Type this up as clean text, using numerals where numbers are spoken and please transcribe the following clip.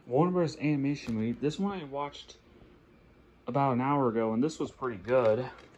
Warner Bros. Animation movie. This one I watched about an hour ago, and this was pretty good.